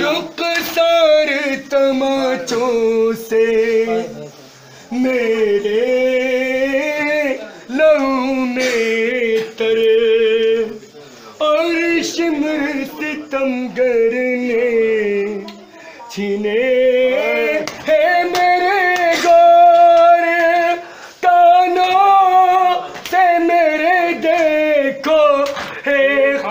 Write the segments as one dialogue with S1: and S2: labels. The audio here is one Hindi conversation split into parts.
S1: रुखसार तमाचों से मेरे लहू में तरे और शिमर सितमगर ने छीने है मेरे गोरे कानों से मेरे देखो है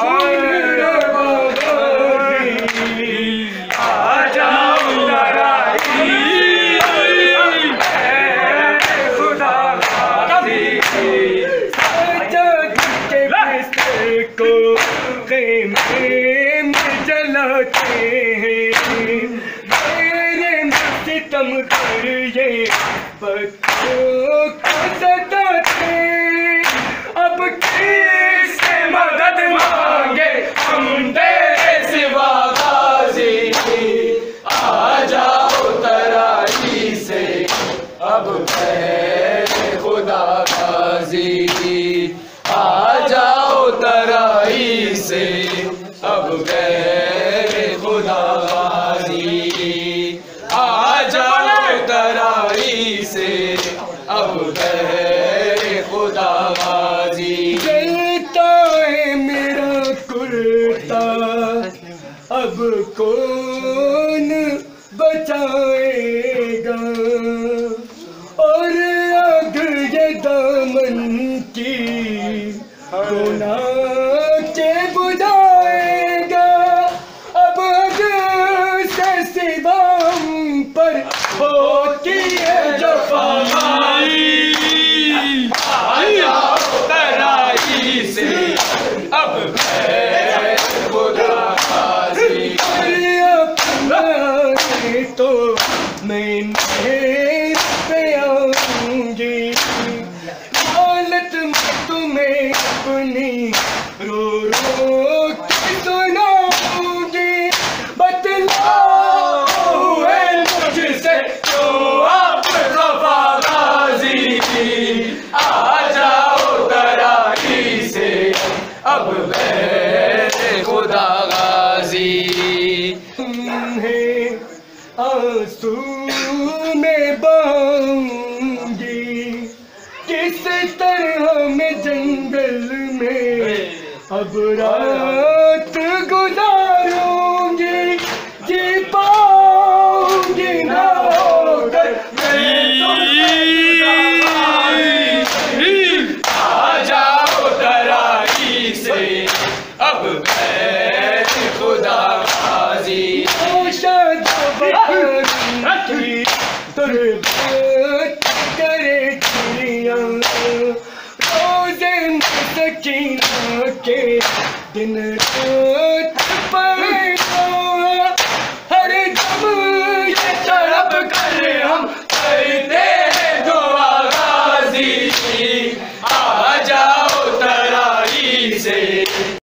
S1: में जलाते हैं मेरे सितम कर ये बच्चों को सताते। अब किससे मदद मांगे हम तेरे सिवा गाजी, आ जाओ तराई से अब मेरे खुदा गाजी, आ जाओ तराई से अब मेरे खुदा गाजी, आ जाओ तराई से अब मेरे खुदा गाजी। जलता है मेरा कुर्ता अब कौन बचाएगा, और आग ये दामन की रोना के बुझाएगा। अब अगर से सिवा हम पर होती है जफाई, आ जाओ तराई से अब मैं खुदा गाजी, अपना तो मैं पे आऊंगी हालत में तुम्हें अपनी रो रो के सुनाऊंगी। बतलाओ है मुझसे क्यों आप खफा गाजी, आ जाओ तराई से अब मेरे खुदा गाजी। तुम्हें आंसू में बहाऊंगी किस तरह में जंगल में अब रात गुजारूंगी, जी पाऊंगी ना होकर आ जाओ तराई से अब मैं खुदा गाजी। तुरबत करे चिड़िया रोज़े में सकीना के दिन